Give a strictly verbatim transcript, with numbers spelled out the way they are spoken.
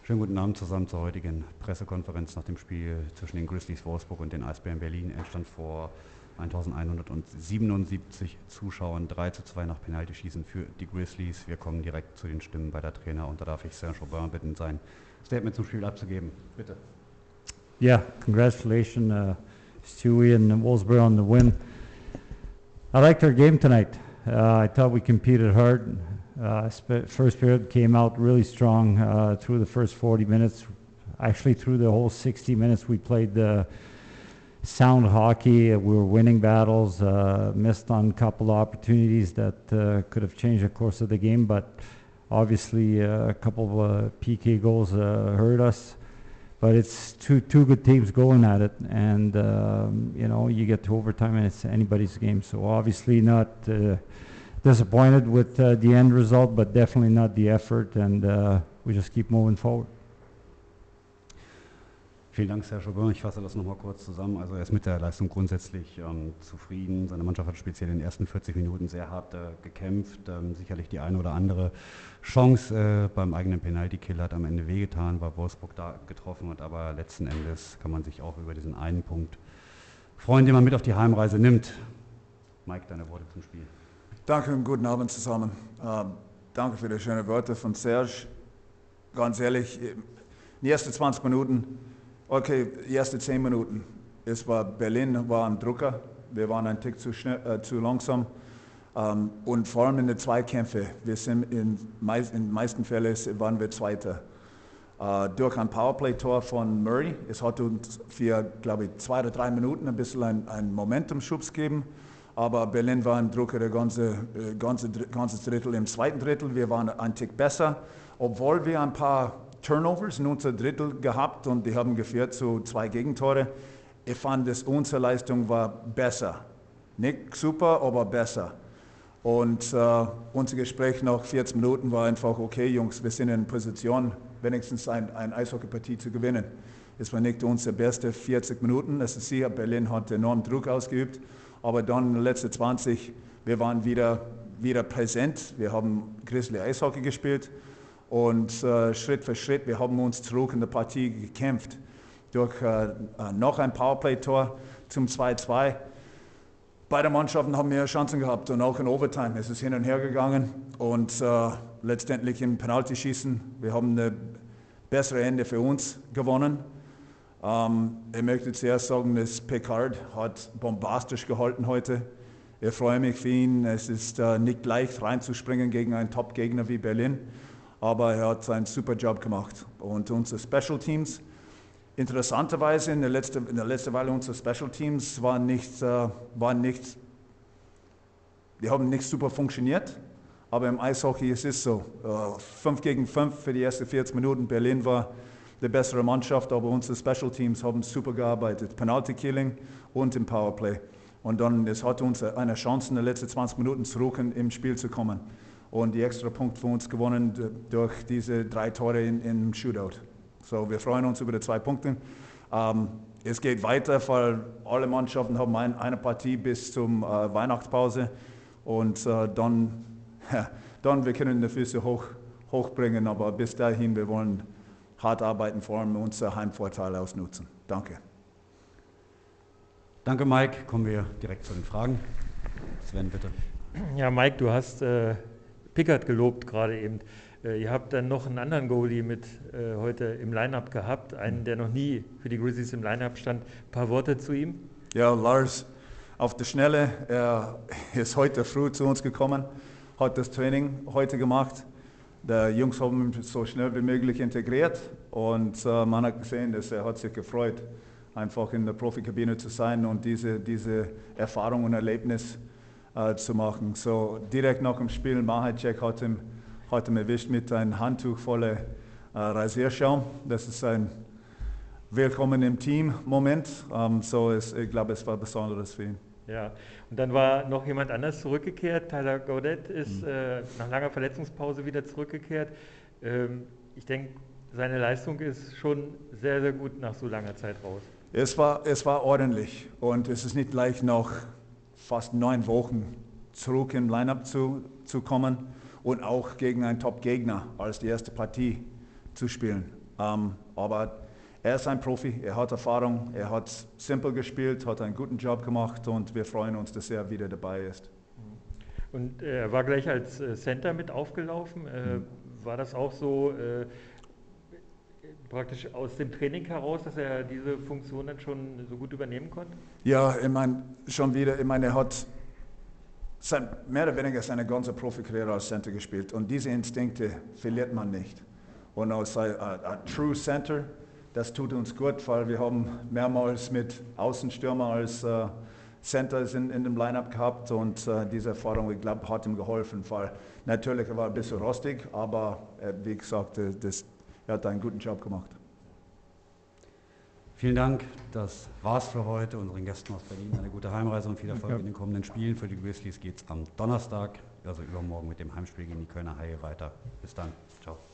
Schönen guten Abend zusammen zur heutigen Pressekonferenz nach dem Spiel zwischen den Grizzlies Wolfsburg und den Eisbären Berlin. Endstand vor eintausendeinhundertsiebenundsiebzig Zuschauern, drei zu zwei nach Penaltyschießen für die Grizzlies. Wir kommen direkt zu den Stimmen bei der Trainer und da darf ich Serge Aubin bitten, sein Statement zum Spiel abzugeben. Bitte. Yeah, congratulations, uh, Stewie and Wolfsburg on the win. I liked our game tonight. Uh, I thought we competed hard. Uh, sp- first period came out really strong uh, through the first forty minutes. Actually, through the whole sixty minutes, we played uh, sound hockey. We were winning battles, uh, missed on a couple of opportunities that uh, could have changed the course of the game, but obviously uh, a couple of uh, P K goals uh, hurt us. But it's two two good teams going at it, and um, you know, you get to overtime and it's anybody's game. So obviously not uh, disappointed with uh, the end result, but definitely not the effort, and uh, we just keep moving forward. Vielen Dank, Serge Aubin. Ich fasse das nochmal kurz zusammen. Also er ist mit der Leistung grundsätzlich ähm, zufrieden. Seine Mannschaft hat speziell in den ersten vierzig Minuten sehr hart äh, gekämpft. Ähm, sicherlich die eine oder andere Chance äh, beim eigenen Penalty-Kill hat am Ende wehgetan, weil Wolfsburg da getroffen hat. Aber letzten Endes kann man sich auch über diesen einen Punkt freuen, den man mit auf die Heimreise nimmt. Mike, deine Worte zum Spiel. Danke und guten Abend zusammen. Ähm, danke für die schönen Worte von Serge. Ganz ehrlich, die ersten zwanzig Minuten, okay, die ersten zehn Minuten, es war Berlin war ein Drucker, wir waren ein Tick zu, schnell, äh, zu langsam ähm, und vor allem in den Zweikämpfen, wir sind in, meist, in den meisten Fällen waren wir Zweiter. Äh, durch ein Powerplay-Tor von Murray, es hat uns für, glaube ich, zwei oder drei Minuten ein bisschen ein, ein Momentum-Schubs gegeben. Aber Berlin war ein Drucker, der ganze, ganze, ganze Drittel im zweiten Drittel. Wir waren ein Tick besser, obwohl wir ein paar Turnovers in unser Drittel gehabt und die haben geführt zu zwei Gegentore. Ich fand, dass unsere Leistung war besser. Nicht super, aber besser. Und äh, unser Gespräch nach vierzig Minuten war einfach, okay Jungs, wir sind in Position, wenigstens ein, eine Eishockeypartie zu gewinnen. Es war nicht unsere beste vierzig Minuten. Es ist sicher, Berlin hat enormen Druck ausgeübt. Aber dann in den letzten zwanzig, wir waren wieder, wieder präsent. Wir haben Grizzly Eishockey gespielt und äh, Schritt für Schritt, wir haben uns zurück in der Partie gekämpft. Durch äh, noch ein Powerplay-Tor zum zwei zu zwei. Beide Mannschaften haben mehr Chancen gehabt und auch in Overtime. Es ist hin und her gegangen und äh, letztendlich im Penaltyschießen, wir haben eine bessere Ende für uns gewonnen. Um, ich möchte zuerst sagen, dass Pickard hat bombastisch gehalten heute. Ich freue mich für ihn. Es ist uh, nicht leicht reinzuspringen gegen einen Top-Gegner wie Berlin, aber er hat einen super Job gemacht. Und unsere Special Teams, interessanterweise in der letzten, in der letzten Weile unsere Special Teams waren nicht, uh, waren nicht, die haben nicht super funktioniert, aber im Eishockey ist es so. Uh, fünf gegen fünf für die ersten vierzig Minuten. Berlin war die bessere Mannschaft, aber unsere Special Teams haben super gearbeitet. Penalty Killing und im Powerplay. Und dann, es hat uns eine Chance in den letzten zwanzig Minuten zurück im Spiel zu kommen. Und die extra Punkt für uns gewonnen durch diese drei Tore in, im Shootout. So, wir freuen uns über die zwei Punkte. Ähm, es geht weiter, weil alle Mannschaften haben ein, eine Partie bis zum äh, Weihnachtspause. Und äh, dann, ja, dann, wir können die Füße hoch, hochbringen, aber bis dahin, wir wollen hart arbeiten, vor allem unsere Heimvorteile ausnutzen. Danke. Danke, Mike. Kommen wir direkt zu den Fragen. Sven, bitte. Ja, Mike, du hast äh, Pickard gelobt gerade eben. Äh, ihr habt dann noch einen anderen Goalie mit äh, heute im Line-Up gehabt, einen, der noch nie für die Grizzlies im Line-Up stand. Ein paar Worte zu ihm? Ja, Lars, auf der Schnelle, er ist heute früh zu uns gekommen, hat das Training heute gemacht. Die Jungs haben ihn so schnell wie möglich integriert und äh, man hat gesehen, dass er hat sich gefreut, einfach in der Profikabine zu sein und diese, diese Erfahrung und Erlebnis äh, zu machen. So direkt nach dem Spiel, Mahacek hat ihm, hat ihm erwischt mit einem Handtuch voller äh, Rasierschaum. Das ist ein Willkommen im Team-Moment. Ähm, so ist, ich glaube, es war Besonderes für ihn. Ja, und dann war noch jemand anders zurückgekehrt. Tyler Gaudet ist mhm. äh, nach langer Verletzungspause wieder zurückgekehrt. Ähm, ich denke, seine Leistung ist schon sehr, sehr gut nach so langer Zeit raus. Es war, es war ordentlich und es ist nicht leicht, nach fast neun Wochen zurück im Line-Up zu, zu kommen und auch gegen einen Top-Gegner als die erste Partie zu spielen. Ähm, aber er ist ein Profi, er hat Erfahrung, er hat simpel gespielt, hat einen guten Job gemacht und wir freuen uns, dass er wieder dabei ist. Und äh, er war gleich als äh, Center mit aufgelaufen. Äh, Mhm. War das auch so äh, praktisch aus dem Training heraus, dass er diese Funktion dann schon so gut übernehmen konnte? Ja, ich meine, schon wieder, ich meine, er hat sein, mehr oder weniger seine ganze Profikarriere als Center gespielt und diese Instinkte verliert man nicht. Und als ein, ein, ein True Center, das tut uns gut, weil wir haben mehrmals mit Außenstürmer als äh, Centers in, in dem Lineup gehabt und äh, diese Erfahrung, ich glaube, hat ihm geholfen, weil natürlich er war ein bisschen rostig, aber äh, wie gesagt, äh, das, er hat einen guten Job gemacht. Vielen Dank, das war's für heute. Unseren Gästen aus Berlin eine gute Heimreise und viel Erfolg Danke. in den kommenden Spielen. Für die Grizzlies geht's am Donnerstag, also übermorgen mit dem Heimspiel gegen die Kölner Haie weiter. Bis dann, ciao.